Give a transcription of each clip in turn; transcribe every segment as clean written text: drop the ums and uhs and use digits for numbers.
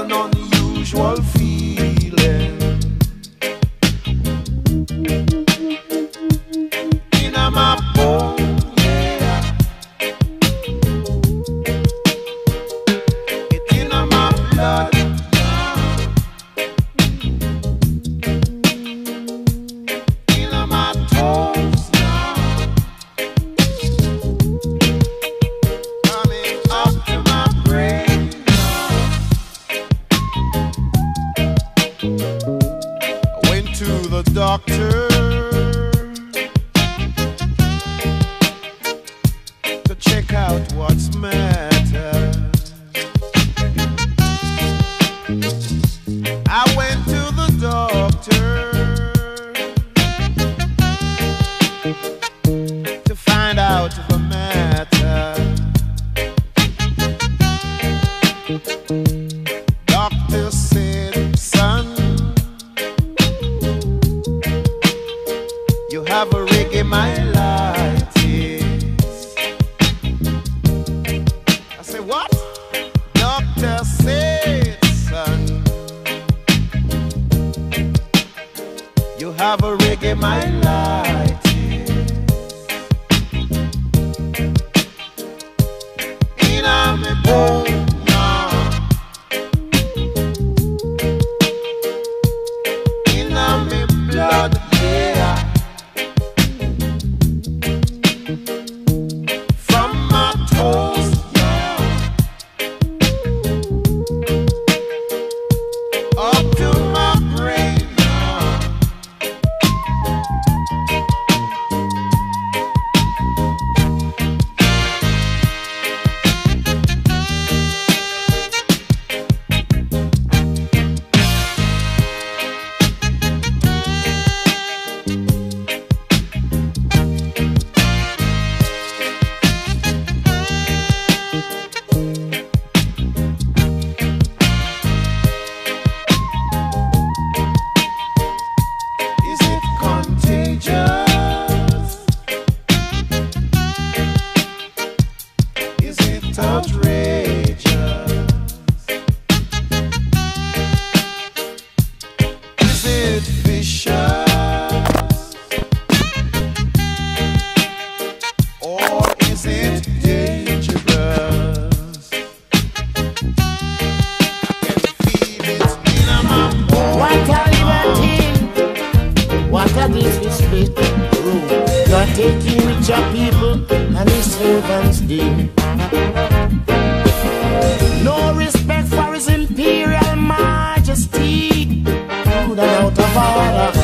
an unusual feeling in my bone, yeah. It's in my blood, in my toes, coming up to my brain. I went to the doctor to check out what's matter. I went to the doctor to find out the matter. Doctor said, son, you have a reggae myelitis. I said, what? Doctor said, son, you have a reggae myelitis. In my bone, in my blood, yeah. From my toes, yeah, up to my brain, yeah. Is it contagious? Is it outrageous? Is it vicious? Or is it dangerous? I can feel it in my bones. What a liberty, what a disrespect. You're taking with your people and his servants did. No respect for his imperial majesty. Rude and out of order.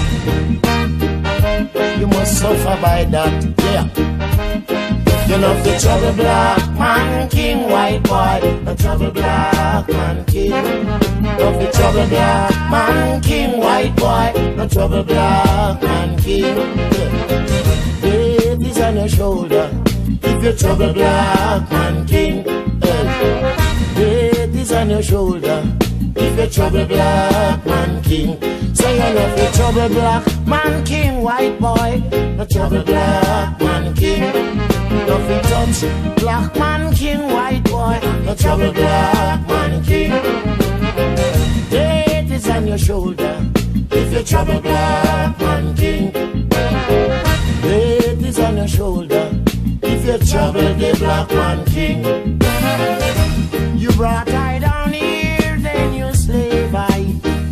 You must suffer by that, yeah. You love the trouble black man king, white boy. The trouble black man king. Love the trouble black man king, white boy. The trouble black man king. Weight is on your shoulder. If you trouble black man king. Weight is on your shoulder. If you trouble black man king. Say you love the trouble black man king, white boy. The trouble black man king. Love it touch black man king, white boy. The trouble black man king. Weight is on your shoulder. If you trouble black man king. Weight is on your shoulder. If you trouble the black man king. You brought I down here, then you slave I.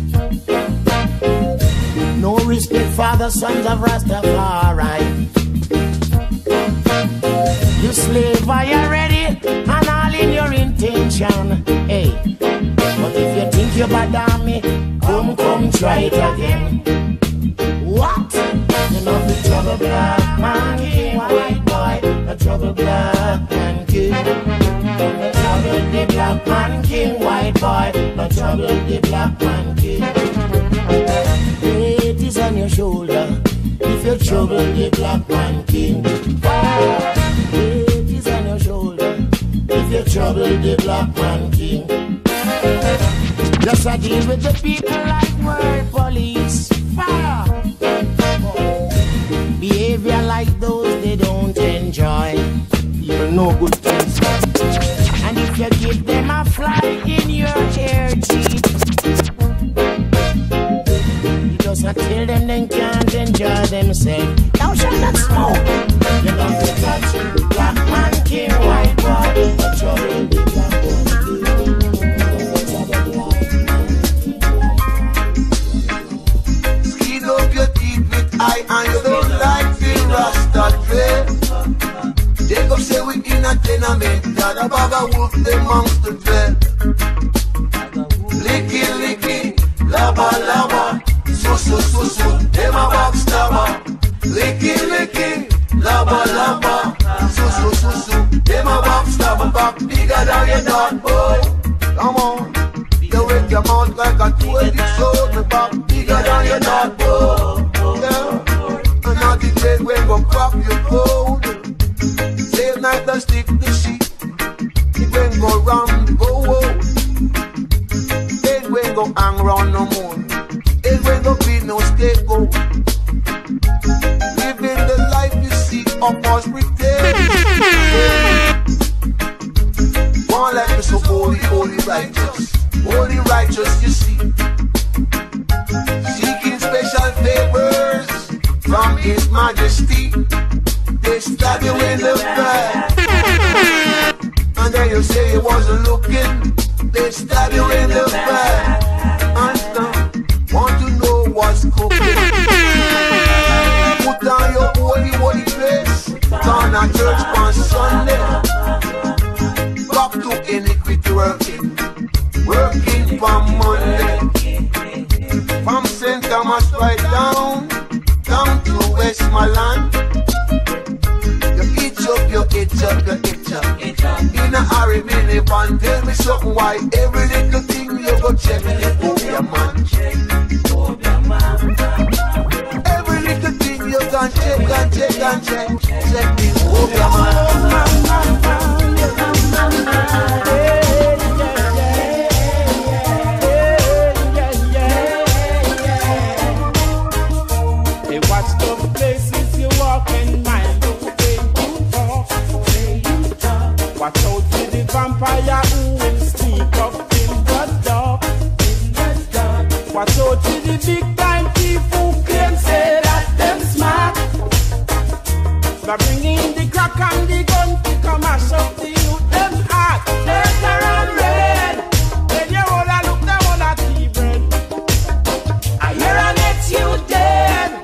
No respect for the sons of Rastafari. You slave I already, and all in your intention. Hey, but if you think you're bad on me, come try it again. What? You know the trouble black man king, white boy. The trouble black man king. The trouble the black man king, white boy. The trouble the black man king. Weight is on your shoulder. If you trouble the black man king. Weight is on your shoulder. If you trouble the black man king. Just a deal with the people like word police. Fire. Behavior like those they don't enjoy. Even no good things. And if if you give them a fly in your air jeep. You just tell them they can't enjoy themselves. Thou shalt not smoke. You got to touch black man king, white boy. The trouble with black boy. Skin up your teeth with eye and you don't like the Rasta play. They go say we in a tenement, got a bag of wolf, the monster play. Licky, licky, lava, lava, so, them a backstabber. Licky, licky, lava, lava, so, them a backstabber. Back bigger than your dad, boy. Come on, you wake your mouth like a 20 sword. Me back bigger than your dad, boy. Yeah, and now the day when go crack your phone. Same night and stick the sheet. It when go round, go home. It when go hang round no more. It when go be no scapegoat. Living the life you see of us pretend. One life is so holy, holy righteous. Holy righteous you see. Seeking special favors from His Majesty. They stab you in the back, and then you say you wasn't looking. They stab you in the back, and want to know what's cooking. Put on your holy, holy dress, turn a church on Sunday. Back to iniquity working from Monday. From St. Thomas right down to Westmoreland. You itch up. In a hurry, minivan, tell me something why every little thing you go check the phobia man. Every little thing you can check the phobia man. Hey, watch those places you walk in, mind. Watch out for the vampire who will sneak up in the dark. Watch out for the big time thief who claim say that them smart. They're bringing the crack and the gun to come mash up the youth them heart. Later and red, when you wanna look them on a tea bread. I hear an ex you dead.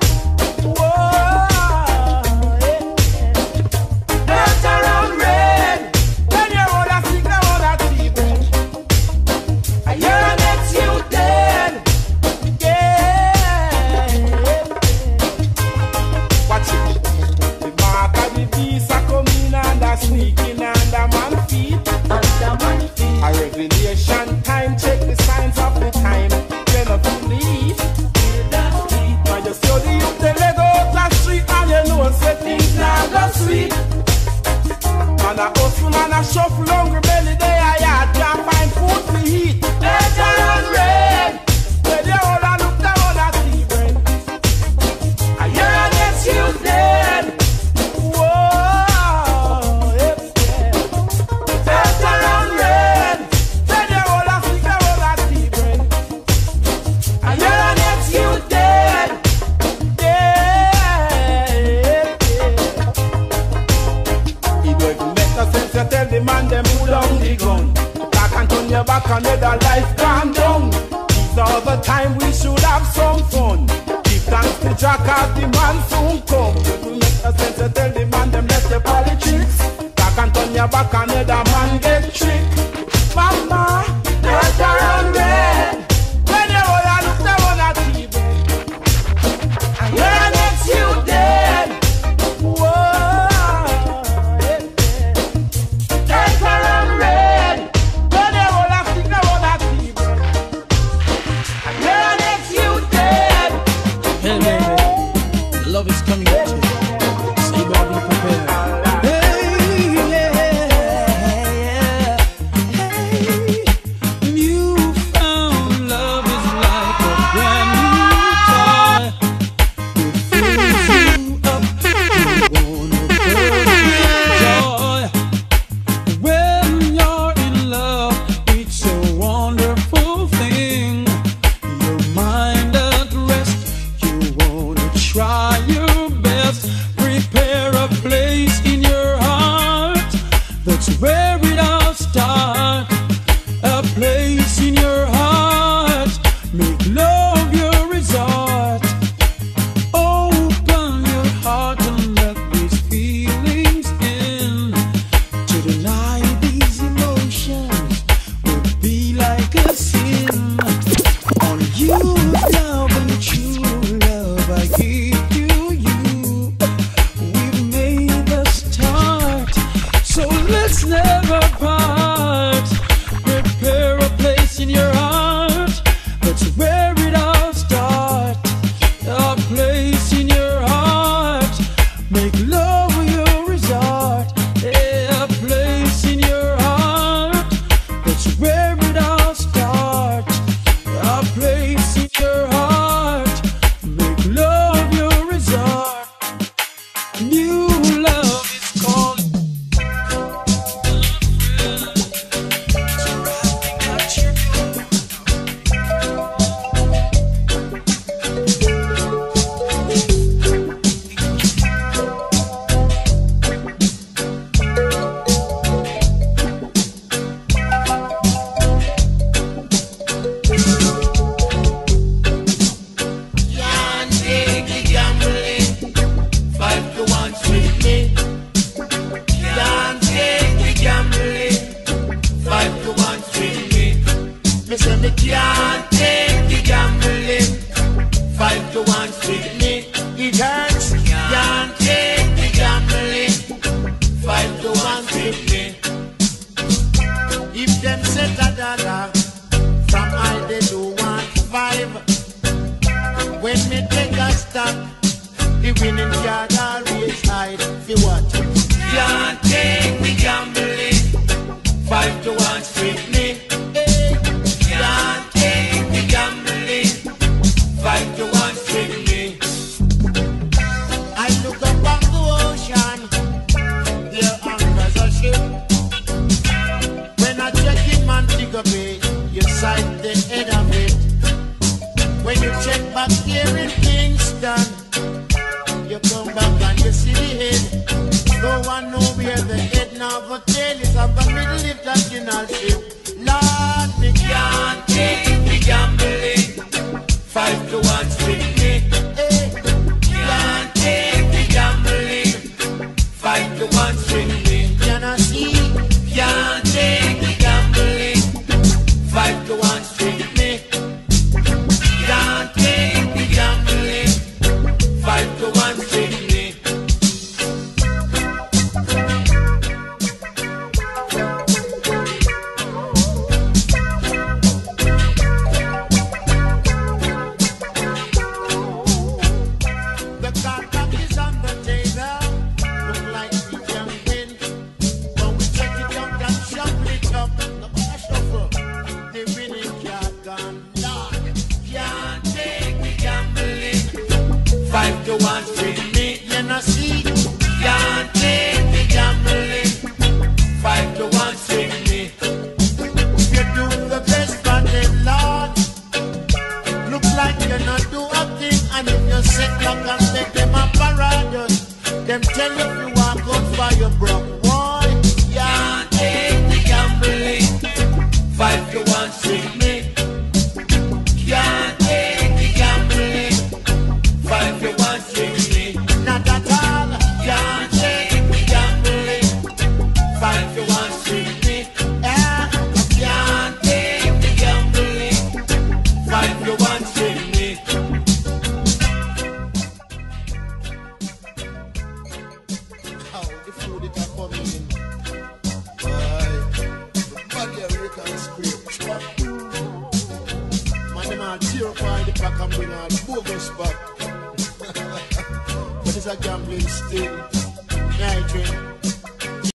Sneaking under man feet. A revelation time, check the signs of the time. Then up to leave. Now you see the youth they let out the street and you know say things now go sweet. Man a hustle, man a shuffle, hungry belly they a yard can't find food to eat. Later and red, when you all a look down on a tea bread. I hear an excuse dead. Tell the man them pull down the gun. Back and turn your back and let the life calm down. These are the time we should have some fun. Give thanks to Jack as the man soon come. It will make a sense to tell the man them let the politics. Back and turn your back and let the man get tricked. Mama, let her run red. When you all a look down on a TV, and where next you dead. Whoa. Love is coming at you, so you better be prepared. Hey, yeah, hey, you That's where it all starts. A place in your heart. Make love your resort. Open your heart and let these feelings in. To deny these emotions would be like a sin. Only you love and true love I give to you. We've made the start, so let's never part. Prepare a place in your heart. That's where it all starts. A place in your heart. Make love your resort. Yeah, a place in your heart. That's where it all starts. A place in your heart. Make love your resort. New love is calling. Can't take the gambling, 5 to 1 strictly. Can't take the gambling, 5 to 1 strictly. Me say me can't take the gambling, 5 to 1 strictly. It hurts. Can't take the gambling, 5 to 1 strictly. If them set a dollar, from all they do want 5. When me take a stock, the winning card always hide. For what? Can't take the gambling, 5 to 1 strictly. Can't take the gambling, 5 to 1 strictly. I look up on the ocean, there anchors a ship. When I check in Montego Bay, you sight the head of it. When you check back here in Kingston, you come back and you see the head. No one know where the head now the tail is of the middle of that general ship. Lord, me can't take the gambling, 5 to 1 strictly. Can't take the gambling, 5 to 1 strictly. Can I see? Can't take the gambling, 5 to 1 strictly. Can't take the gambling, 5 to 1 strictly. The contract is on the table. Look like we can win. When we check it out and shuffle it up, the shuffle, the winning card gone. Lord, can't take the gambling, 5 to 1 strictly. You know see, can't take the gambling, 5 to 1 strictly. You do the best for them, Lord. Look like you not do a thing, and if you sit back and take them apparatus, them tell you you are good for your broke boy. Can't take the gambling, 5 to 1 strictly. Can't take the gambling, 5 to 1 strictly. Not at all. Can't take the gambling, 5 to 1 strictly. Can't take the gambling, 5 to 1 strictly. How the food it a coming in? The body of you can scrape. Man, them all tear apart the pack and bring all bogus back. But it's a gambling still. Night train.